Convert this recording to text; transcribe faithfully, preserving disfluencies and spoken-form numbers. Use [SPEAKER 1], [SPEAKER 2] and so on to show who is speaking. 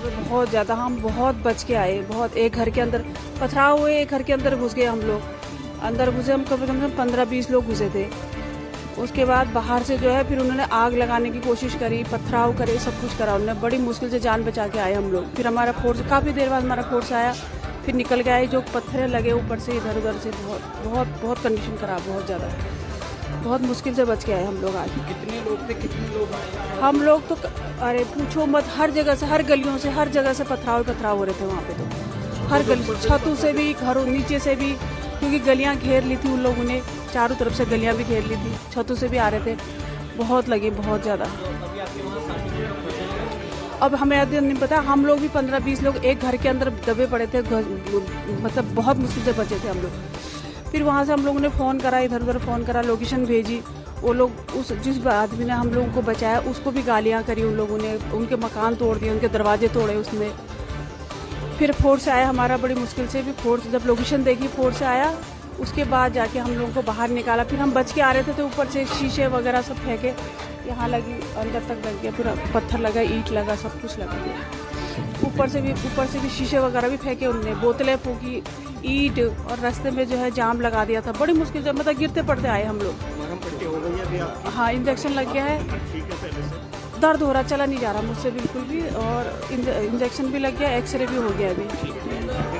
[SPEAKER 1] तो बहुत ज़्यादा हम बहुत बच के आए, बहुत। एक घर के अंदर पथराव हुए, एक घर के अंदर घुस गए हम लोग। अंदर घुसे हम कम से कम पंद्रह बीस लोग घुसे थे। उसके बाद बाहर से जो है फिर उन्होंने आग लगाने की कोशिश करी, पथराव करे, सब कुछ करा उन्होंने। बड़ी मुश्किल से जान बचा के आए हम लोग। फिर हमारा फोर्स काफ़ी देर बाद हमारा फोर्स आया, फिर निकल के आए। जो पत्थर लगे ऊपर से इधर उधर से, बहुत बहुत बहुत कंडीशन खराब, बहुत ज़्यादा, बहुत मुश्किल से बच के आए हम लोग आज।
[SPEAKER 2] कितने लोग थे, कितने लोग आए?
[SPEAKER 1] हम लोग तो अरे पूछो मत, हर जगह से, हर गलियों से, हर जगह से पथराव पथराव हो रहे थे वहाँ पे। तो हर गली, छतों से भी, घरों नीचे से भी, क्योंकि गलियाँ घेर ली थी उन लोगों ने, चारों तरफ से गलियाँ भी घेर ली थी, छतों से भी आ रहे थे। बहुत लगे, बहुत ज़्यादा। अब हमें अभी नहीं पता, हम लोग भी पंद्रह बीस लोग एक घर के अंदर दबे पड़े थे, मतलब बहुत मुश्किल से बचे थे हम लोग। फिर वहाँ से हम लोगों ने फ़ोन करा, इधर उधर फ़ोन करा, लोकेशन भेजी। वो लोग, उस जिस आदमी ने हम लोगों को बचाया उसको भी गालियाँ करी उन लोगों ने, उनके मकान तोड़ दिए, उनके दरवाजे तोड़े उसने। फिर फोर्स आया हमारा, बड़ी मुश्किल से भी फोर्स, जब लोकेशन देखी फोर्स आया, उसके बाद जाके हम लोगों को बाहर निकाला। फिर हम बच के आ रहे थे तो ऊपर से शीशे वगैरह सब फेंके, यहाँ लगी, अंदर तक लग गया, फिर पत्थर लगा, ईंट लगा, सब कुछ लगा गया। ऊपर से भी ऊपर से भी शीशे वगैरह भी फेंके उनने, बोतलें फूकी, ईंट, और रास्ते में जो है जाम लगा दिया था। बड़ी मुश्किल से, मतलब गिरते पड़ते आए हम लोग। हाँ, इंजेक्शन लग गया है, दर्द हो रहा, चला नहीं जा रहा मुझसे बिल्कुल भी, और इंजेक्शन भी लग गया, एक्सरे भी हो गया अभी।